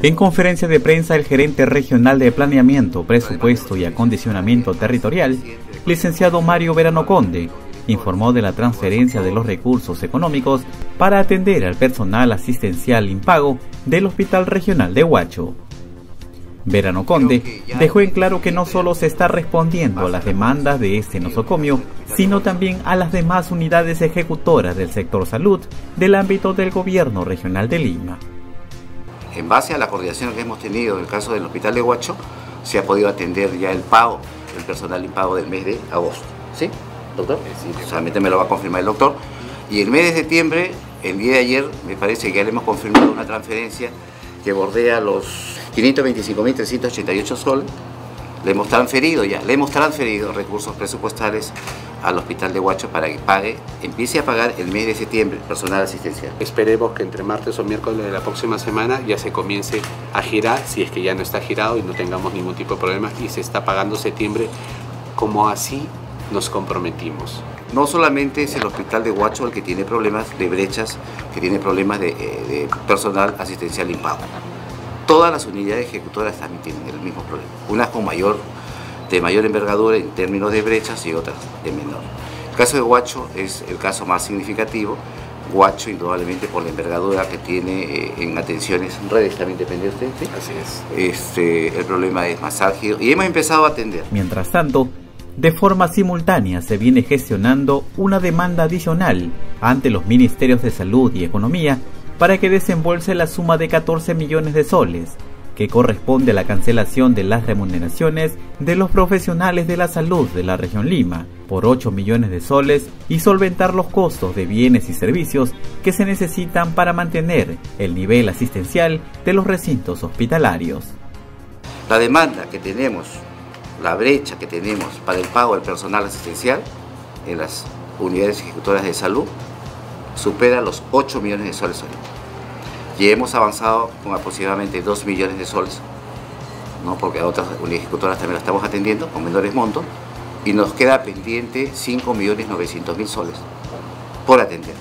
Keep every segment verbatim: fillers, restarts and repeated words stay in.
En conferencia de prensa, el gerente regional de Planeamiento, Presupuesto y Acondicionamiento Territorial, licenciado Mario Verano Conde, informó de la transferencia de los recursos económicos para atender al personal asistencial impago del Hospital Regional de Huacho. Verano Conde dejó en claro que no solo se está respondiendo a las demandas de este nosocomio, sino también a las demás unidades ejecutoras del sector salud del ámbito del Gobierno Regional de Lima. En base a la coordinación que hemos tenido en el caso del Hospital de Huacho, se ha podido atender ya el pago del personal impago del mes de agosto. ¿Sí, doctor? Sí, solamente me lo va a confirmar el doctor. Y el mes de septiembre, el día de ayer, me parece que ya le hemos confirmado una transferencia que bordea los quinientos veinticinco mil trescientos ochenta y ocho soles. Le hemos transferido ya, le hemos transferido recursos presupuestales al Hospital de Huacho para que pague, empiece a pagar el mes de septiembre personal asistencial. Esperemos que entre martes o miércoles de la próxima semana ya se comience a girar, si es que ya no está girado y no tengamos ningún tipo de problema, y se está pagando septiembre como así nos comprometimos. No solamente es el Hospital de Huacho el que tiene problemas de brechas, que tiene problemas de, de personal asistencial impago. Todas las unidades ejecutoras también tienen el mismo problema, unas con mayor, de mayor envergadura en términos de brechas y otras de menor. El caso de Huacho es el caso más significativo. Huacho, indudablemente, por la envergadura que tiene eh, en atenciones, redes también depende de usted, ¿sí? Así es. Este, el problema es más álgido y hemos empezado a atender. Mientras tanto, de forma simultánea se viene gestionando una demanda adicional ante los Ministerios de Salud y Economía para que desembolse la suma de catorce millones de soles, que corresponde a la cancelación de las remuneraciones de los profesionales de la salud de la región Lima, por ocho millones de soles, y solventar los costos de bienes y servicios que se necesitan para mantener el nivel asistencial de los recintos hospitalarios. La demanda que tenemos, la brecha que tenemos para el pago del personal asistencial en las unidades ejecutoras de salud supera los ocho millones de soles hoy. Y hemos avanzado con aproximadamente dos millones de soles, ¿no? Porque a otras unidades ejecutoras también las estamos atendiendo con menores montos, y nos queda pendiente cinco millones novecientos mil soles por atender.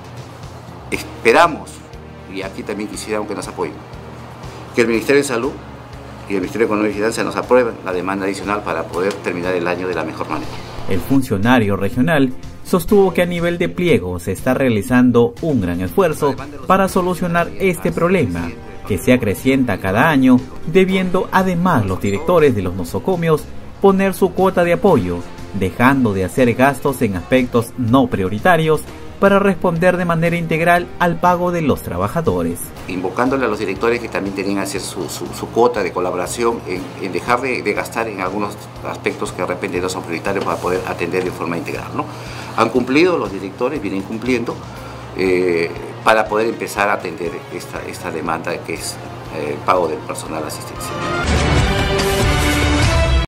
Esperamos, y aquí también quisiéramos que nos apoyen, que el Ministerio de Salud y el Ministerio de Economía y Finanzas nos aprueben la demanda adicional para poder terminar el año de la mejor manera. El funcionario regional sostuvo que a nivel de pliego se está realizando un gran esfuerzo para solucionar este problema, que se acrecienta cada año, debiendo además los directores de los nosocomios poner su cuota de apoyo, dejando de hacer gastos en aspectos no prioritarios para responder de manera integral al pago de los trabajadores. Invocándole a los directores que también tenían que hacer su, su, su cuota de colaboración en, en dejar de, de gastar en algunos aspectos que de repente no son prioritarios para poder atender de forma integral, ¿no? Han cumplido los directores, vienen cumpliendo, eh, para poder empezar a atender esta, esta demanda que es eh, el pago del personal asistencial.